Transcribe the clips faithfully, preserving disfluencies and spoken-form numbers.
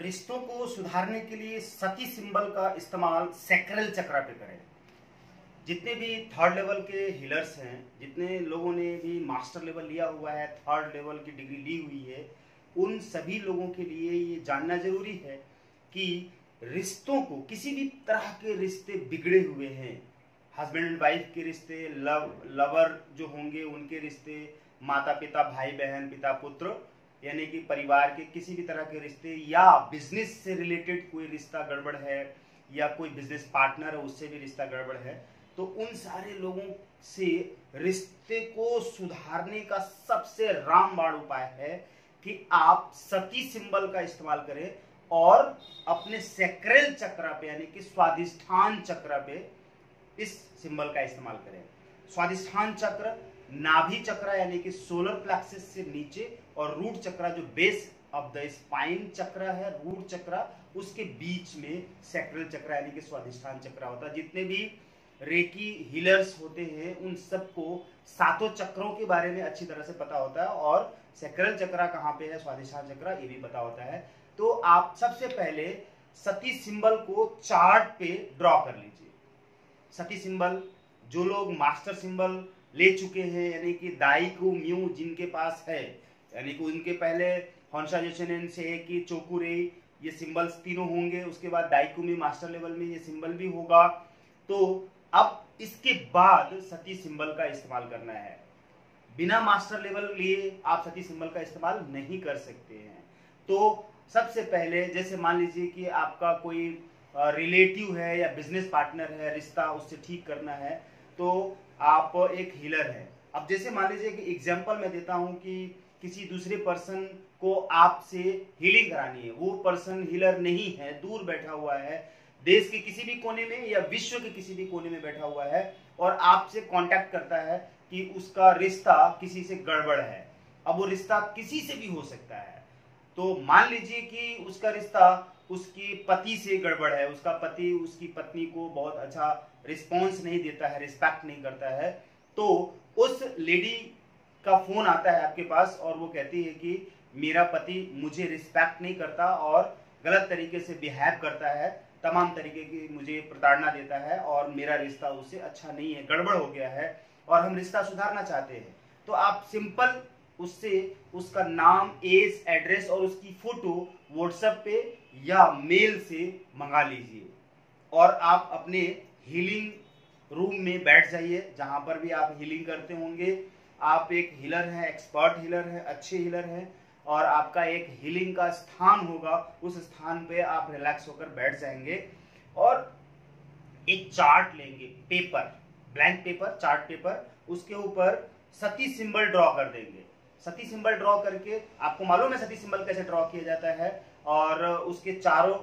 रिश्तों को सुधारने के लिए सती सिंबल का इस्तेमाल सैक्रल चक्र पे करें। जितने भी थर्ड लेवल के हीलर्स हैं, जितने लोगों ने भी मास्टर लेवल लिया हुआ है, थर्ड लेवल की डिग्री ली हुई है, उन सभी लोगों के लिए ये जानना जरूरी है कि रिश्तों को, किसी भी तरह के रिश्ते बिगड़े हुए हैं, हस्बैंड एंड वाइफ के रिश्ते, लव लवर जो होंगे उनके रिश्ते, माता पिता, भाई बहन, पिता पुत्र, यानी कि परिवार के किसी भी तरह के रिश्ते, या बिजनेस से रिलेटेड कोई रिश्ता गड़बड़ है, या कोई बिजनेस पार्टनर है उससे भी रिश्ता गड़बड़ है, तो उन सारे लोगों से रिश्ते को सुधारने का सबसे रामबाण उपाय है कि आप सती सिंबल का इस्तेमाल करें और अपने सैक्रल चक्र पे, यानी कि स्वादिष्ठान चक्र पे इस सिंबल का इस्तेमाल करें। स्वादिष्ठान चक्र नाभि चक्र यानी कि सोलर प्लेक्सस से नीचे, और रूट चक्र जो बेस ऑफ द स्पाइन चक्र है, रूट चक्र, उसके बीच में सैक्रल चक्र यानी कि स्वादिष्ठान चक्र होता है। जितने भी रेकी हीलर्स होते हैं उन सबको सातों चक्रों के बारे में अच्छी तरह से पता होता है, और सैक्रल चक्र कहाँ पे है, स्वादिष्ठान चक्र, ये भी पता होता है। तो आप सबसे पहले सती सिंबल को चार्ट पे ड्रॉ कर लीजिए। सती सिंबल जो लोग मास्टर सिंबल ले चुके हैं, यानी कि दाइकू म्यू जिनके पास है, यानी कि उनके पहले होंशा जोशिनेन से कि चोकुरे, ये सिंबल्स तीनों होंगे, उसके बाद दाइकू में मास्टर लेवल में ये सिंबल भी होगा। तो अब इसके बाद सती सिंबल का इस्तेमाल करना है। बिना मास्टर लेवल लिए आप सती सिंबल का इस्तेमाल नहीं कर सकते हैं। तो सबसे पहले, जैसे मान लीजिए कि आपका कोई रिलेटिव है या बिजनेस पार्टनर है, रिश्ता उससे ठीक करना है, तो आप एक हीलर है। अब जैसे मान लीजिए कि एग्जांपल मैं देता हूं कि किसी दूसरे पर्सन को आपसे हीलिंग करानी है, वो पर्सन हीलर नहीं है, दूर बैठा हुआ है, देश के किसी भी कोने में या विश्व के किसी भी कोने में बैठा हुआ है, और आपसे कांटेक्ट करता है कि उसका रिश्ता किसी से गड़बड़ है। अब वो रिश्ता किसी से भी हो सकता है। तो मान लीजिए कि उसका रिश्ता उसकी पति से गड़बड़ है, उसका पति उसकी पत्नी को बहुत अच्छा रिस्पॉन्स नहीं देता है, रिस्पेक्ट नहीं करता है, तो उस लेडी का फोन आता है आपके पास और वो कहती है कि मेरा पति मुझे रिस्पेक्ट नहीं करता और गलत तरीके से बिहेव करता है, तमाम तरीके की मुझे प्रताड़ना देता है, और मेरा रिश्ता उससे अच्छा नहीं है, गड़बड़ हो गया है, और हम रिश्ता सुधारना चाहते हैं। तो आप सिंपल उससे उसका नाम, एज, एड्रेस और उसकी फोटो व्हाट्सएप पे या मेल से मंगा लीजिए, और आप अपने हीलिंग रूम में बैठ जाइए, जहां पर भी आप हीलिंग करते होंगे। आप एक हीलर हैं, एक्सपर्ट हीलर हैं, अच्छे हीलर हैं, और आपका एक हीलिंग का स्थान होगा, उस स्थान पे आप रिलैक्स होकर बैठ जाएंगे, और एक चार्ट लेंगे, paper, blank paper, chart paper, उसके ऊपर सती सिंबल ड्रॉ कर देंगे। सती सिंबल ड्रॉ करके, आपको मालूम है सती सिंबल कैसे ड्रॉ किया जाता है, और उसके चारों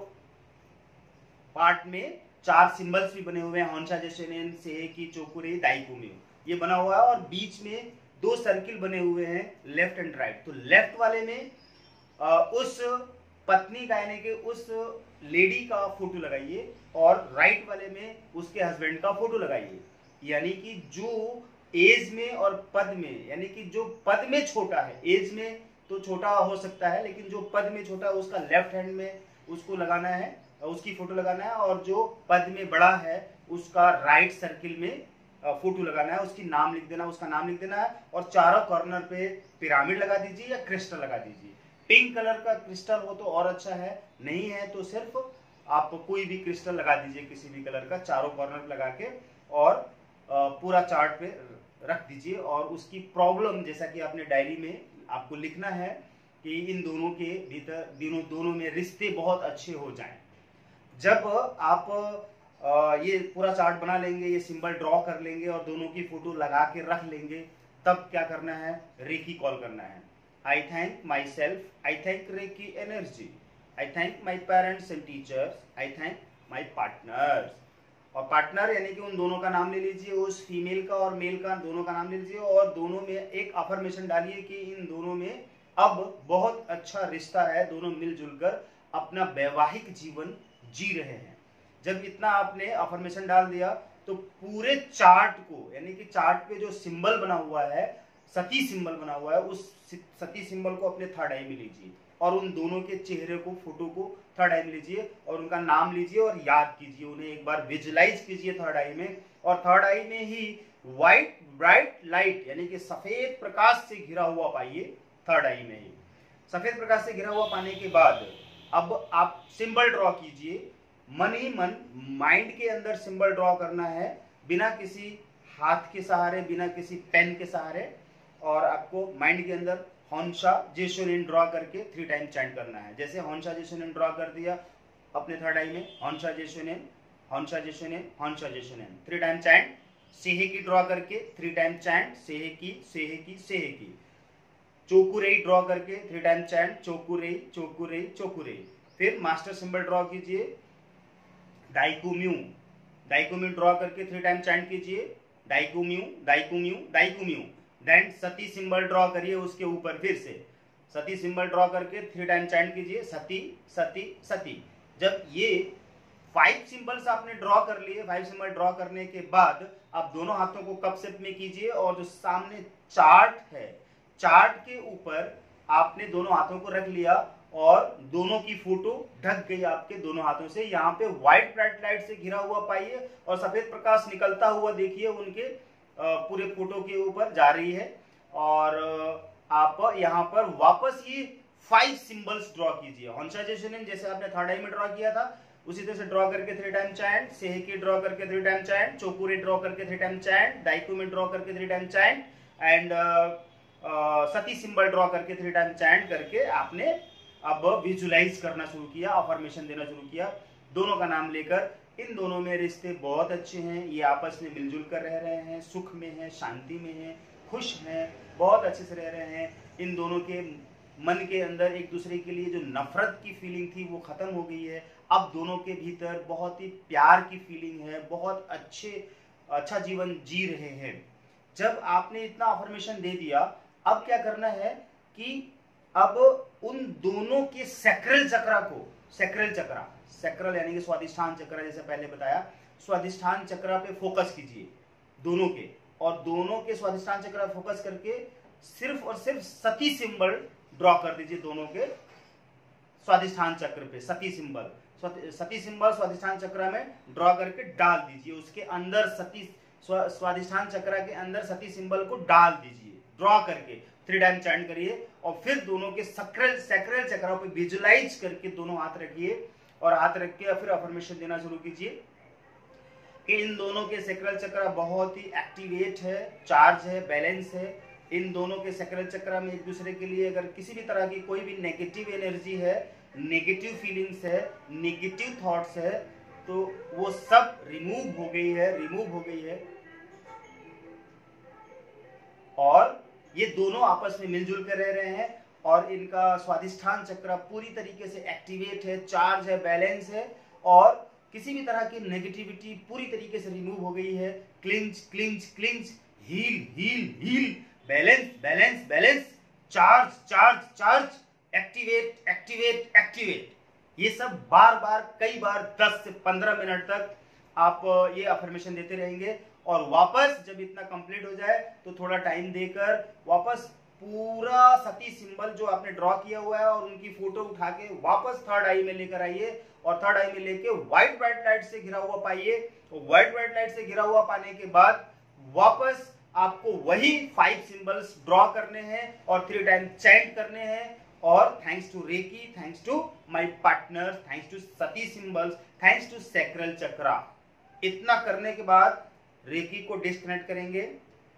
पार्ट में चार सिंबल्स भी बने हुए हैं, होंशा जोशिनेन, सेहेकी, चोकुरे, दाइकू में ये बना हुआ है, और बीच में दो सर्किल बने हुए हैं, लेफ्ट एंड राइट। तो लेफ्ट वाले में आ, उस पत्नी का, यानी कि उस लेडी का फोटो लगाइए, और राइट वाले में उसके हस्बैंड का फोटो लगाइए। यानी कि जो एज में और पद में, यानी कि जो पद में छोटा है, एज में तो छोटा हो सकता है, लेकिन जो पद में छोटा है उसका लेफ्ट हैंड में उसको लगाना है, उसकी फोटो लगाना है, और जो पद में बड़ा है उसका राइट सर्किल में फोटो लगाना है, उसकी नाम लिख देना, उसका नाम लिख देना है, और चारों कॉर्नर पे पिरामिड लगा दीजिए या क्रिस्टल लगा दीजिए। पिंक कलर का क्रिस्टल हो तो और अच्छा है, नहीं है तो सिर्फ आप कोई भी क्रिस्टल लगा दीजिए, किसी भी कलर का, चारों कॉर्नर पे लगा के, और पूरा चार्ट पे रख दीजिए। और उसकी प्रॉब्लम, जैसा कि आपने डायरी में आपको लिखना है कि इन दोनों के भीतर, दोनों दोनों में रिश्ते बहुत अच्छे हो जाएं। जब आप ये पूरा चार्ट बना लेंगे, ये सिंबल ड्रॉ कर लेंगे, और दोनों की फोटो लगा के रख लेंगे, तब क्या करना है, रेकी कॉल करना है। I thank myself, I thank Reiki energy, I thank my parents and teachers, I thank my partners. और पार्टनर यानी कि उन दोनों का नाम ले लीजिए, उस फीमेल का और मेल का, दोनों का नाम ले लीजिए, और दोनों में एक अफर्मेशन डालिए कि इन दोनों में अब बहुत अच्छा रिश्ता है, दोनों मिलजुल कर अपना वैवाहिक जीवन जी रहे हैं। जब इतना आपने अफर्मेशन डाल दिया, तो पूरे चार्ट को, यानी कि चार्ट पे जो सिंबल बना हुआ है, सती सिंबल बना हुआ है, उस सती सिंबल को अपने थर्ड आई में लीजिए, और उन दोनों के चेहरे को, फोटो को थर्ड आई में लीजिए और उनका नाम लीजिए और याद कीजिए, उन्हें एक बार विजुलाइज कीजिए थर्ड आई में। और थर्ड आई में ही व्हाइट ब्राइट लाइट यानी कि सफेद प्रकाश से घिरा हुआ पाइए। थर्ड आई में ही सफेद प्रकाश से घिरा हुआ पाने के बाद अब आप सिंबल ड्रॉ कीजिए। मन ही मन माइंड के अंदर सिंबल ड्रॉ करना है, बिना किसी हाथ के सहारे, बिना किसी पेन के सहारे। और आपको माइंड के अंदर हॉन्शा जेशोनिन ड्रॉ करके थ्री टाइम चैंट करना है। जैसे हॉन्शा जेशोनिन ड्रॉ कर दिया अपने थर्ड आई में, Honsha Zeshonen, Honsha Zeshonen, Honsha Zeshonen, three time chant. Seihe Ki draw करके three time chant, Seihe Ki, Seihe Ki, Seihe Ki. Chokurei draw करके three time chant, Chokurei, Chokurei, Chokurei. फिर master symbol draw कीजिए, Daikomyo, Daikomyo draw करके three time chant कीजिए, Daikomyo, Daikomyo, Daikomyo. Then सती symbol draw करिए उसके ऊपर, फिर से सती सिंबल ड्रॉ करके थ्री टाइम चैंट कीजिए, सती, सती, सती। जब ये फाइव सिंबल्स आपने ड्रॉ कर लिए, फाइव सिंबल ड्रॉ करने के बाद आप दोनों हाथों को कप शेप में कीजिए और जो सामने चार्ट है, चार्ट के ऊपर आपने दोनों हाथों को रख लिया और दोनों की फोटो ढक गई आपके दोनों हाथों से। यहाँ पे व्हाइट ब्राइट लाइट से घिरा हुआ पाइए और सफेद प्रकाश निकलता हुआ देखिए उनके पूरे फोटो के ऊपर जा रही है। और आप यहाँ पर वापस ये फाइव सिंबल्स ड्रॉ कीजिए। हॉन्शा जेशोनिन जैसे आपने थर्ड आई में ड्रॉ किया था उसी तरह से ड्रॉ करके three time chant, Seihe Ki draw करके three time chant, Chokurei draw करके three time chant, Daikomyo draw करके थ्री टाइम चैंट एंड सती सिंबल ड्रॉ करके थ्री टाइम चैंट करके आपने अब विजुलाइज करना शुरू किया, अफर्मेशन देना शुरू किया दोनों का नाम लेकर। इन दोनों में रिश्ते बहुत अच्छे हैं, ये आपस में मिलजुल कर रह रहे हैं, सुख में हैं, शांति में हैं, खुश हैं, बहुत अच्छे से रह रहे हैं। इन दोनों के मन के अंदर एक दूसरे के लिए जो नफरत की फीलिंग थी वो खत्म हो गई है। अब दोनों के भीतर बहुत ही प्यार की फीलिंग है, बहुत अच्छे अच्छा जीवन जी रहे हैं। जब आपने इतना अफर्मेशन दे दिया, अब क्या करना है कि अब उन दोनों के सैक्रल चक्रा को, सैक्रल चक्रा, सैक्रल यानी कि स्वादिष्ठान चक्र, जैसे पहले बताया, स्वादिष्ठान चक्र पे फोकस कीजिए दोनों के, और दोनों के स्वादिष्ठान चक्र फोकस करके सिर्फ और सिर्फ सती सिंबल ड्रॉ कर दीजिए दोनों के स्वादिष्ठान चक्र पे। सती सिंबल, सती सिंबल स्वादिष्ठान चक्र में ड्रॉ करके डाल दीजिए, उसके अंदर सती स्वादिष्ठान चक्र के अंदर सती सिंबल को डाल दीजिए ड्रॉ करके, थ्री टाइम चैंट करिए और फिर दोनों के सैक्रल सैक्रल चक्रों पे विजुलाइज करके दोनों हाथ रखिए और हाथ रख के फिर अफर्मेशन देना शुरू कीजिए कि इन दोनों के सैक्रल चक्र बहुत ही एक्टिवेट है, चार्ज है, बैलेंस है। इन दोनों के सैक्रल चक्र में एक दूसरे के लिए अगर किसी भी तरह की कोई भी नेगेटिव एनर्जी है, नेगेटिव फीलिंग्स है, नेगेटिव थॉट्स है, तो वो सब रिमूव हो गई है, रिमूव हो गई है। और ये दोनों आपस में मिलजुल कर रह रहे हैं और इनका स्वादिष्ठान चक्र पूरी तरीके से एक्टिवेट है, चार्ज है, बैलेंस है और किसी भी तरह की नेगेटिविटी पूरी तरीके से रिमूव हो गई है। Clinch clinch clinch, heal heal heal, balance balance balance, charge charge charge, activate activate activate. ये सब बार बार कई बार दस से पंद्रह मिनट तक आप ये अफर्मेशन देते रहेंगे और वापस जब इतना कंप्लीट हो जाए तो थोड़ा टाइम देकर वापस पूरा सती सिंबल जो आपने ड्रॉ किया हुआ है और उनकी फोटो उठा के वापस थर्ड आई में लेकर आइए और थर्ड आई में लेके व्हाइट ब्राइट लाइट से घिरा हुआ पाइए। तो व्हाइट ब्राइट लाइट से घिरा हुआ पाने के बाद वापस आपको वही फाइव सिंबल्स ड्रॉ करने हैं और थ्री टाइम चैंट करने हैं। और thanks to reiki, thanks to my partner, thanks to सती symbols, thanks to sacral chakra. इतना करने के बाद रेकी को डिस्कनेक्ट करेंगे।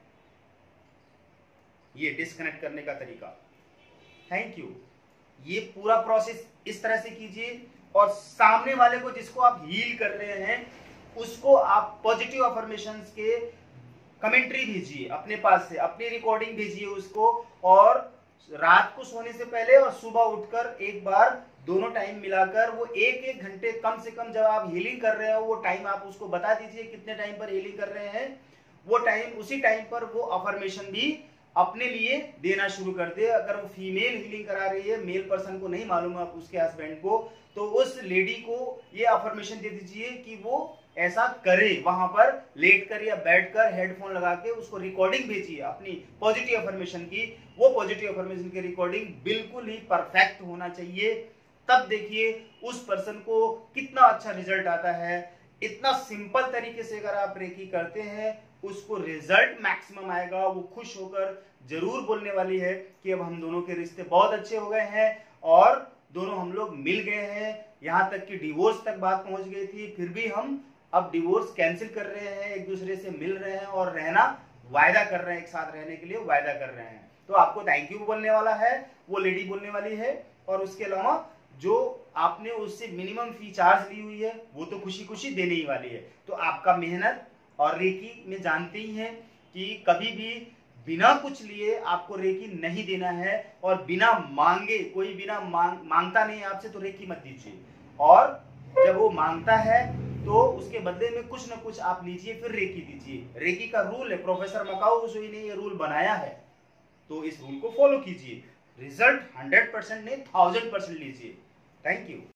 ये डिस्कनेक्ट करने का तरीका, थैंक यू। ये पूरा प्रोसेस इस तरह से कीजिए और सामने वाले को जिसको आप हील कर रहे हैं उसको आप पॉजिटिव अफर्मेशंस के कमेंट्री भेजिए अपने पास से, अपनी रिकॉर्डिंग भेजिए उसको। और रात को सोने से पहले और सुबह उठकर एक बार दोनों टाइम मिलाकर वो एक एक घंटे कम से कम जब आप हीलिंग कर रहे हो वो टाइम आप उसको बता दीजिए कितने टाइम पर हीलिंग कर रहे हैं। वो टाइम उसी टाइम पर वो अफर्मेशन भी अपने लिए देना शुरू कर दे। अगर वो फीमेल हीलिंग करा रही है, मेल पर्सन को नहीं मालूम है उसके हस्बैंड को, तो उस लेडी को ये अफर्मेशन दे दीजिए कि वो ऐसा करे, वहां पर लेट कर या बैठ कर हेडफोन लगा के उसको रिकॉर्डिंग भेजिए अपनी पॉजिटिव अफर्मेशन की। वो पॉजिटिव अफर्मेशन की रिकॉर्डिंग बिल्कुल ही परफेक्ट होना चाहिए। तब देखिए उस पर्सन को कितना अच्छा रिजल्ट आता है। इतना सिंपल तरीके से अगर आप रेकी करते हैं उसको रिजल्ट मैक्सिमम आएगा। वो खुश होकर जरूर बोलने वाली है कि अब हम दोनों के रिश्ते बहुत अच्छे हो गए हैं और दोनों हम लोग मिल गए हैं। यहाँ तक कि डिवोर्स तक बात पहुंच गई थी, फिर भी हम अब डिवोर्स कैंसिल कर रहे हैं, एक दूसरे से मिल रहे हैं और रहना वायदा कर रहे हैं, एक साथ रहने के लिए वायदा कर रहे हैं। तो आपको थैंक यू बोलने वाला है, वो लेडी बोलने वाली है। और उसके अलावा जो आपने उससे मिनिमम फी चार्ज ली हुई है वो तो खुशी खुशी देने ही वाली है। तो आपका मेहनत और रेकी में जानते ही हैं कि कभी भी बिना कुछ लिए आपको रेकी नहीं देना है और बिना मांगे, कोई बिना मांग मांगता नहीं आपसे तो रेकी मत दीजिए। और जब वो मांगता है तो उसके बदले में कुछ ना कुछ आप लीजिए, फिर रेकी दीजिए। रेकी का रूल है, प्रोफेसर मकाओ उसोई ने ये रूल बनाया है, तो इस रूल को फॉलो कीजिए। रिजल्ट हंड्रेड परसेंट नहीं थाउजेंड परसेंट लीजिए। Thank you.